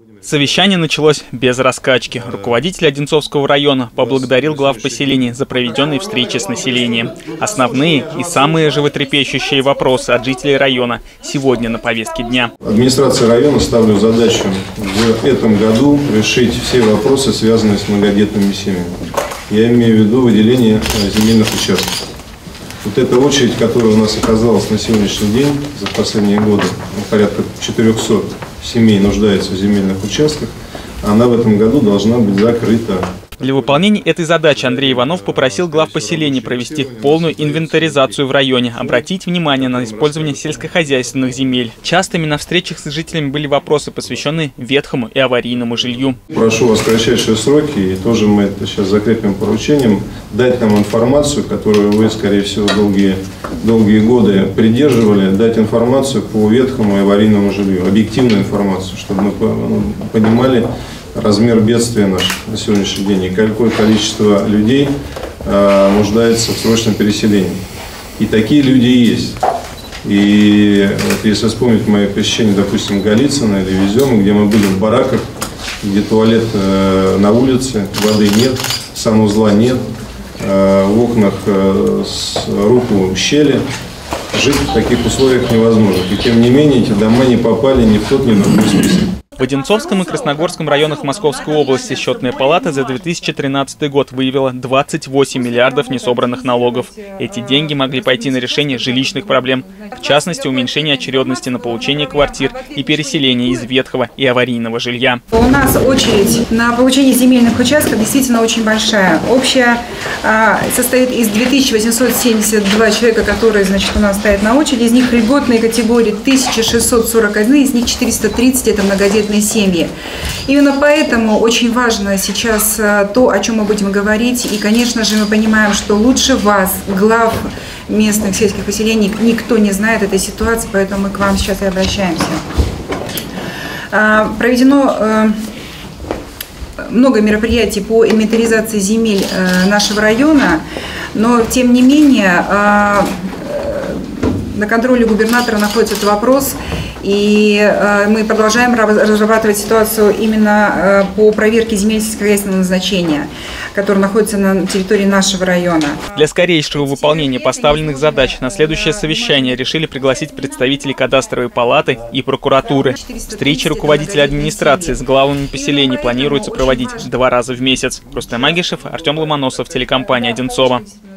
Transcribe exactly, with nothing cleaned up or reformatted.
Совещание началось без раскачки. Руководитель Одинцовского района поблагодарил глав поселений за проведенные встречи с населением. Основные и самые животрепещущие вопросы от жителей района сегодня на повестке дня. Администрация района ставлю задачу в этом году решить все вопросы, связанные с многодетными семьями. Я имею в виду выделение земельных участков. Вот эта очередь, которая у нас оказалась на сегодняшний день, за последние годы, порядка четырёхсот семей нуждается в земельных участках, она в этом году должна быть закрыта. Для выполнения этой задачи Андрей Иванов попросил глав поселений провести полную инвентаризацию в районе, обратить внимание на использование сельскохозяйственных земель. Частыми на встречах с жителями были вопросы, посвященные ветхому и аварийному жилью. Прошу вас в кратчайшие сроки, и тоже мы это сейчас закрепим поручением, дать нам информацию, которую вы, скорее всего, долгие, долгие годы придерживали, дать информацию по ветхому и аварийному жилью, объективную информацию, чтобы мы понимали размер бедствия наш на сегодняшний день и какое количество людей э, нуждается в срочном переселении. И такие люди есть. И вот если вспомнить мое посещение, допустим, Голицына или Везема, где мы были в бараках, где туалет э, на улице, воды нет, санузла нет, э, в окнах э, с руку щели, жить в таких условиях невозможно. И тем не менее эти дома не попали ни в тот, ни в другой список. В Одинцовском и Красногорском районах Московской области Счетная палата за две тысячи тринадцатый год выявила двадцать восемь миллиардов несобранных налогов. Эти деньги могли пойти на решение жилищных проблем, в частности, уменьшение очередности на получение квартир и переселение из ветхого и аварийного жилья. У нас очередь на получение земельных участков действительно очень большая. Общая а, состоит из двух тысяч восьмисот семидесяти двух человека, которые, значит, у нас стоят на очереди. Из них льготные категории тысяча шестьсот сорок один, из них четыреста тридцать это многодетные семьи. Именно поэтому очень важно сейчас то, о чем мы будем говорить. И, конечно же, мы понимаем, что лучше вас, глав местных сельских поселений, никто не знает этой ситуации, поэтому мы к вам сейчас и обращаемся. Проведено много мероприятий по инвентаризации земель нашего района, но, тем не менее, на контроле губернатора находится этот вопрос, и э, мы продолжаем разрабатывать ситуацию именно э, по проверке земель сельскохозяйственного назначения, которые находятся на территории нашего района. Для скорейшего выполнения поставленных задач на следующее совещание решили пригласить представителей кадастровой палаты и прокуратуры. Встречи руководителей администрации с главами поселений планируется проводить два раза в месяц. Рустем Агишев, Артем Ломоносов, телекомпания Одинцова.